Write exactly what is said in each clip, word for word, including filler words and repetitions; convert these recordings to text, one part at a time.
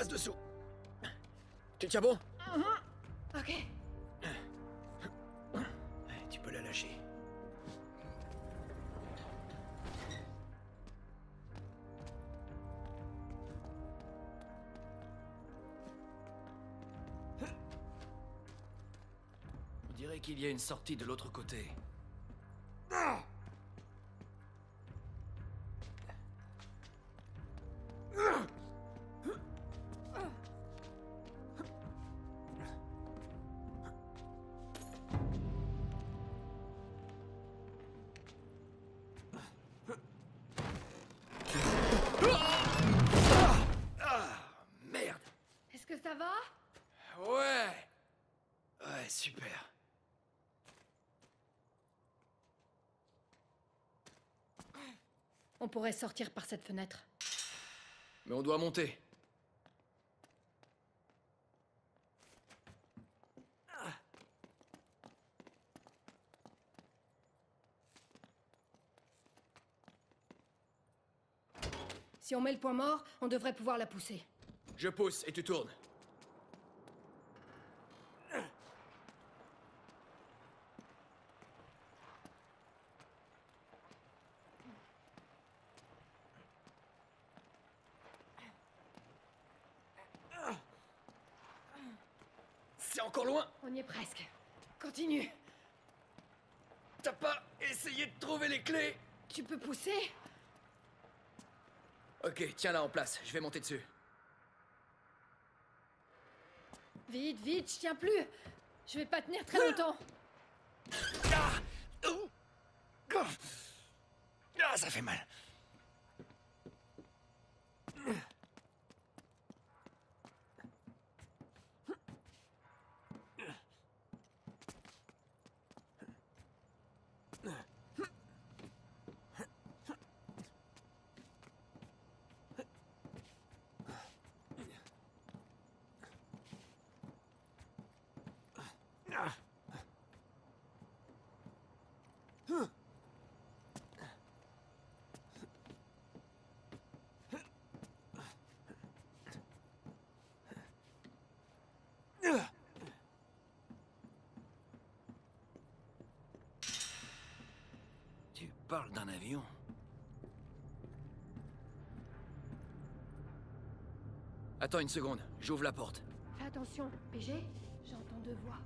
passe dessous. Tu tiens bon? Mm-hmm. Ok. Tu peux la lâcher. On dirait qu'il y a une sortie de l'autre côté. Merde. Est-ce que ça va? Ouais. Ouais, super. On pourrait sortir par cette fenêtre. Mais on doit monter. Si on met le point mort, on devrait pouvoir la pousser. Je pousse et tu tournes. C'est encore loin. On y est presque. Continue. T'as pas essayé de trouver les clés? Tu peux pousser? Ok, tiens-la en place, je vais monter dessus. Vite, vite, je tiens plus. Je vais pas tenir très longtemps. Ah! Ouh! Ah, ça fait mal. Tu parles d'un avion? Attends une seconde, j'ouvre la porte. Fais attention, P G, j'entends deux voix.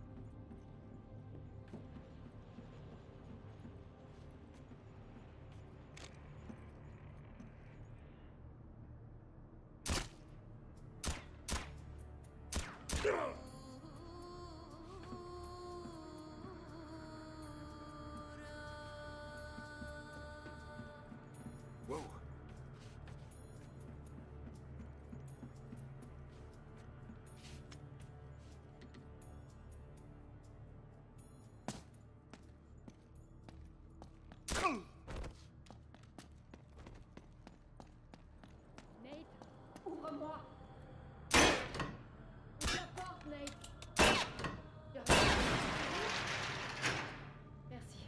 Wow. Nate, ouvre-moi. Ouvre la porte, Nate. Y a rien. Merci.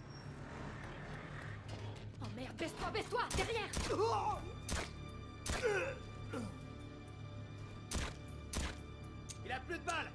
Oh merde, baisse-toi, baisse-toi, derrière. Il a plus de balles.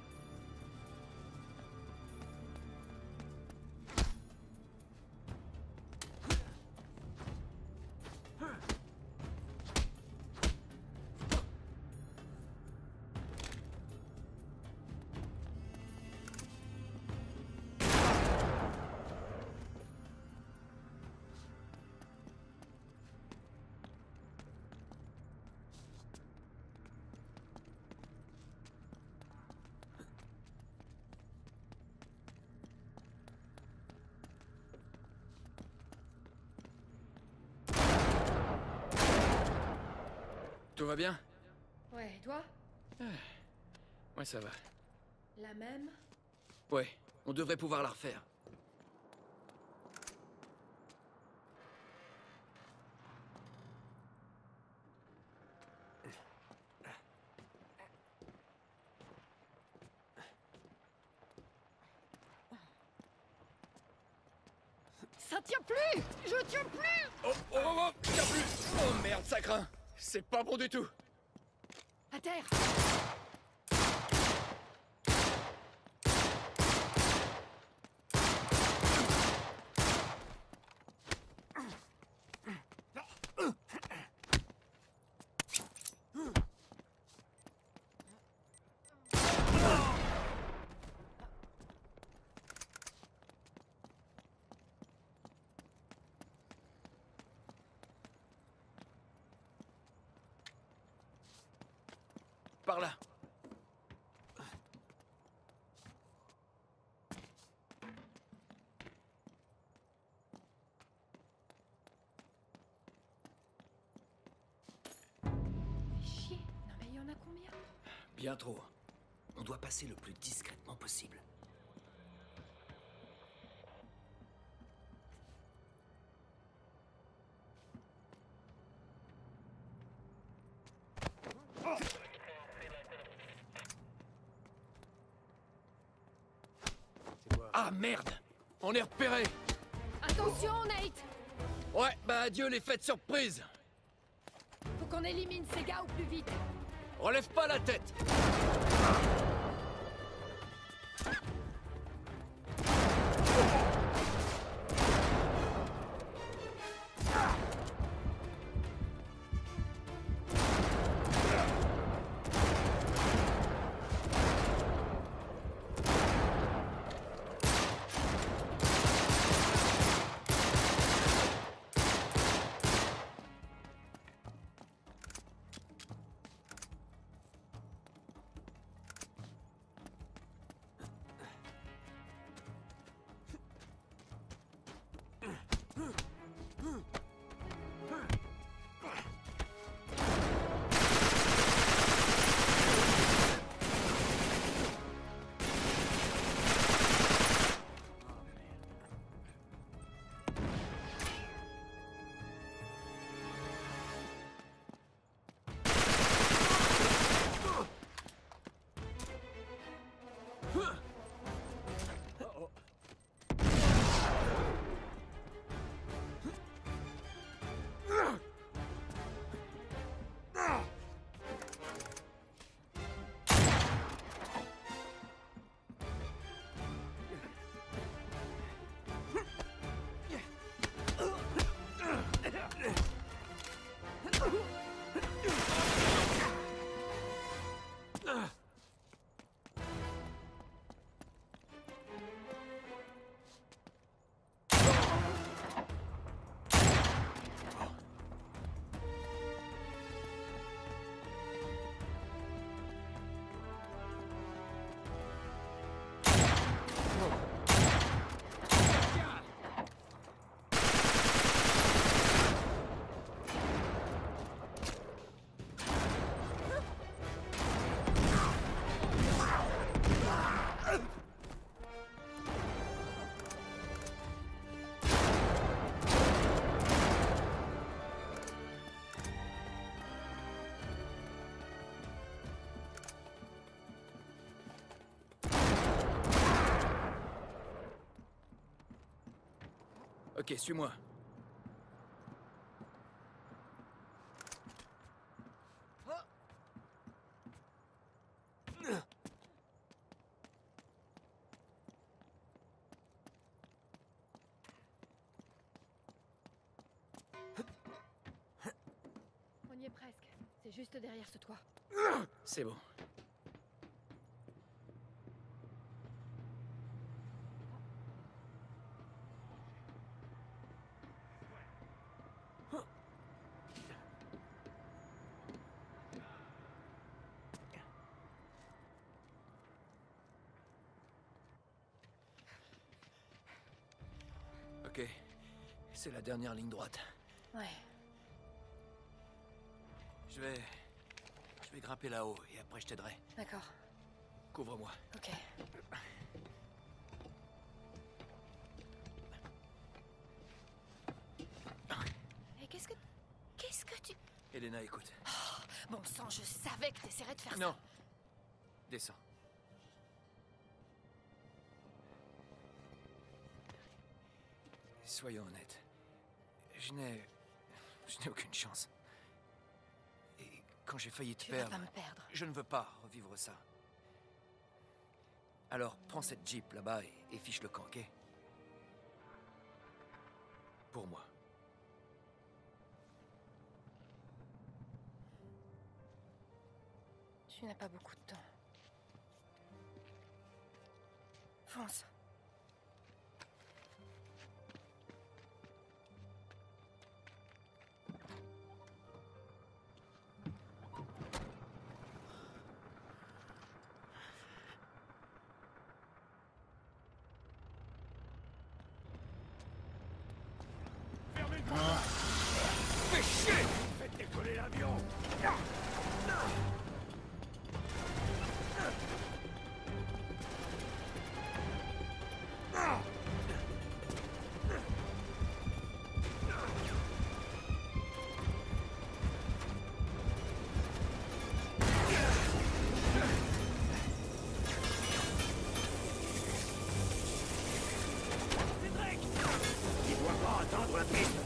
Tout va bien? Ouais, et toi? Ouais, ça va. La même? Ouais, on devrait pouvoir la refaire. Ça tient plus! Je tiens plus! Oh, oh, oh, oh, tiens plus! Oh merde, ça craint! C'est pas bon du tout! À terre! Par là. Fais chier. Non mais il y en a combien? Bien trop. On doit passer le plus discrètement possible. Ah merde! On est repéré! Attention, Nate! Ouais, bah adieu les fêtes surprises! Faut qu'on élimine ces gars au plus vite. Relève pas la tête! Ok, suis-moi. On y est presque. C'est juste derrière ce toit. C'est bon. Ok, c'est la dernière ligne droite. Ouais. Je vais... Je vais grimper là-haut et après je t'aiderai. D'accord. Couvre-moi. Ok. Et qu'est-ce que... Qu'est-ce que tu... Elena, écoute. Oh, bon sang, je savais que t'essaierais de faire Non. ça. Descends. Soyons honnêtes. Je n'ai... Je n'ai aucune chance. Et quand j'ai failli te Tu vas perdre. pas me perdre. Je ne veux pas revivre ça. Alors, prends cette Jeep là-bas et, et fiche le camp, ok? Pour moi. Tu n'as pas beaucoup de temps. Fonce. Fermez le portail. Fais chier. Faites décoller l'avion. Cédric, il doit pas attendre la piste.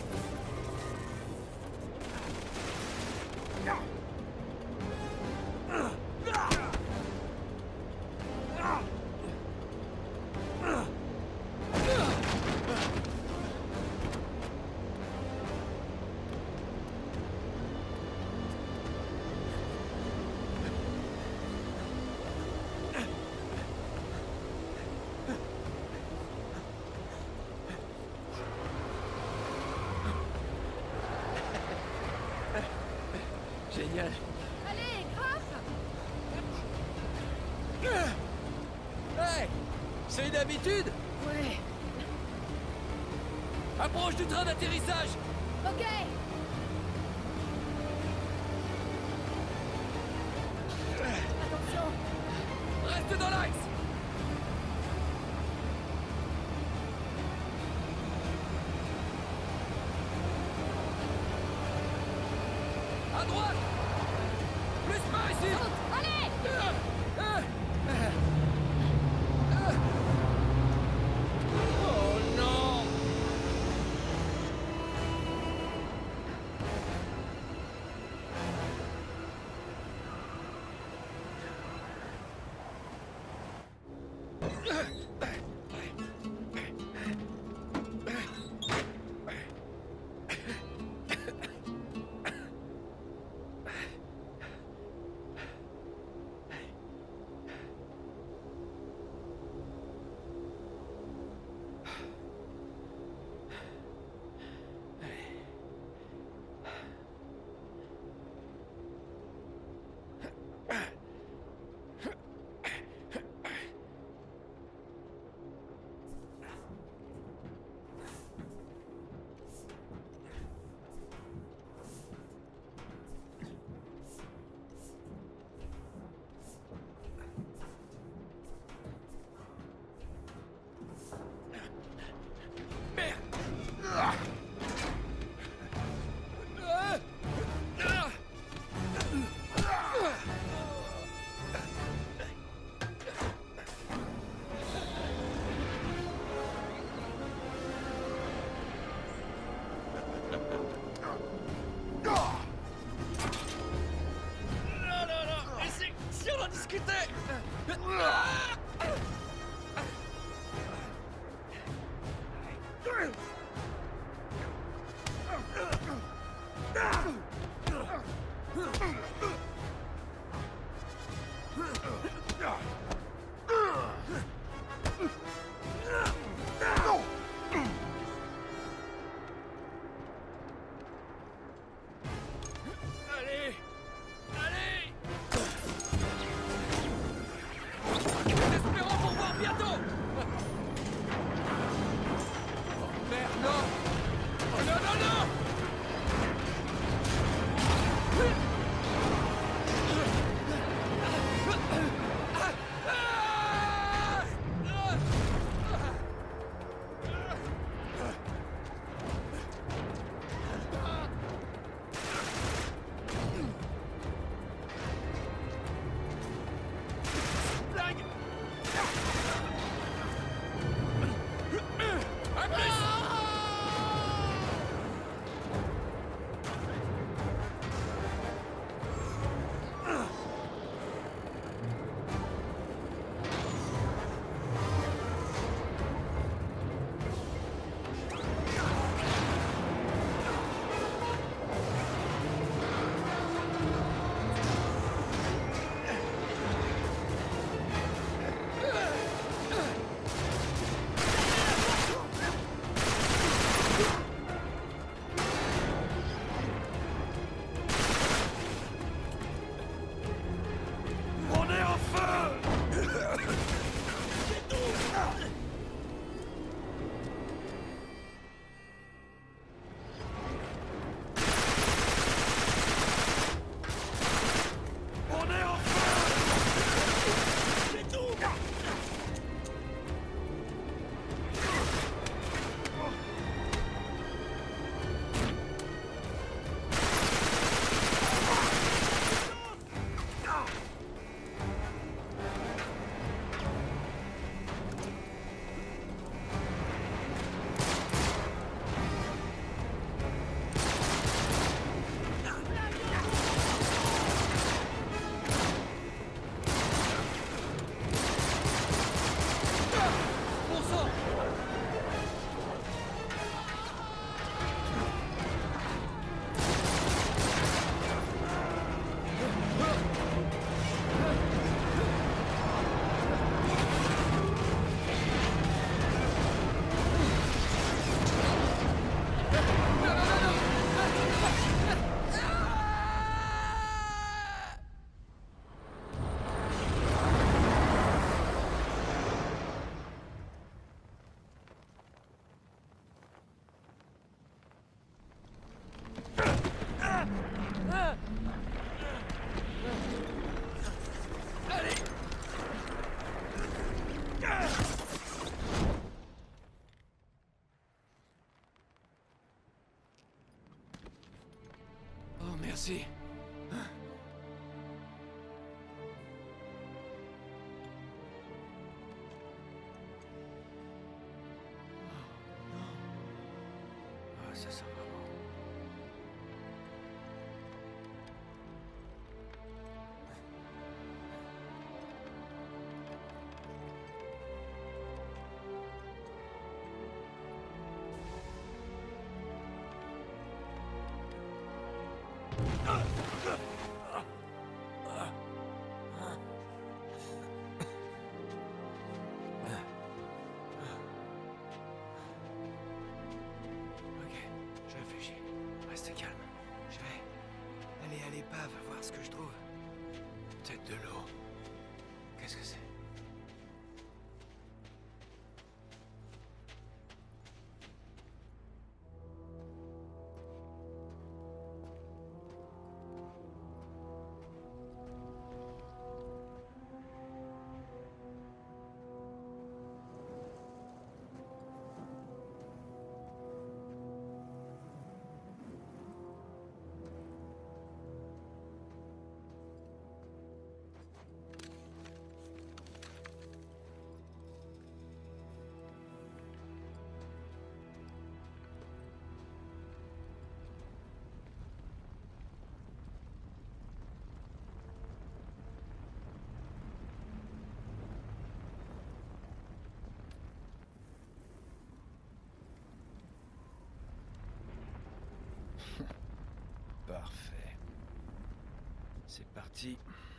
Génial. Allez, grimpe! Hey! C'est une habitude! Ouais. Approche du train d'atterrissage! Ok. Attention. Reste dans l'axe! À droite! Plus par ici! Allez! Oh non! Merci. Ah, ça sent vraiment. Ok, je réfléchis. Restez calme. Je vais aller à l'épave voir ce que je trouve. Peut-être de l'eau. Qu'est-ce que c'est? Parfait. C'est parti.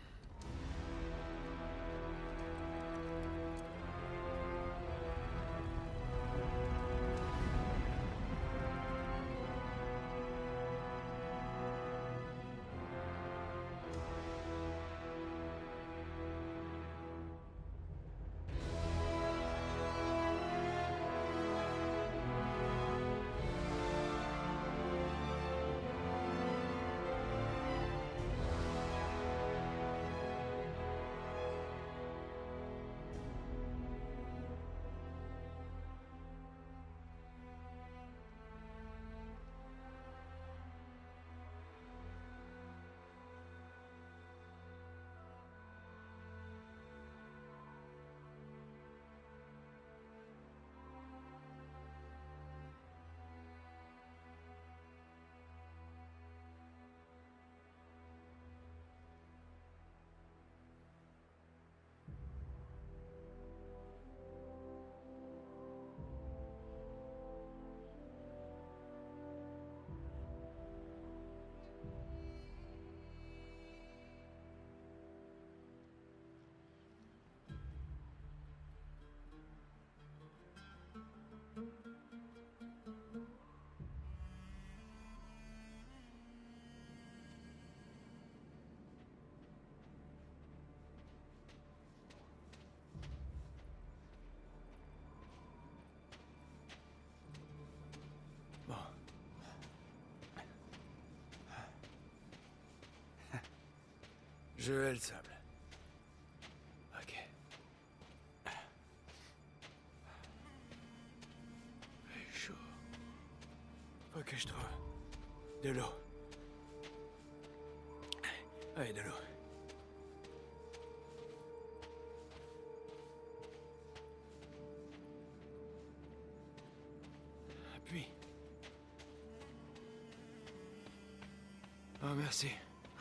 Bon. Je hais le sable. Ok. Il est chaud. Faut que je trouve de l'eau. Allez, de l'eau. Appuie. Oh, merci.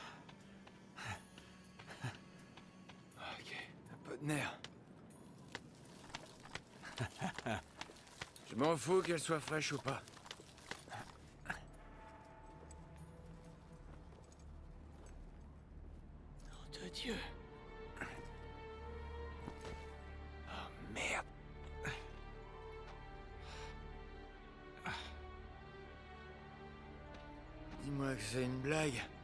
Ok, un peu de nerf. Je m'en fous qu'elle soit fraîche ou pas. Nom de Dieu. Oh merde. Dis-moi que c'est une blague.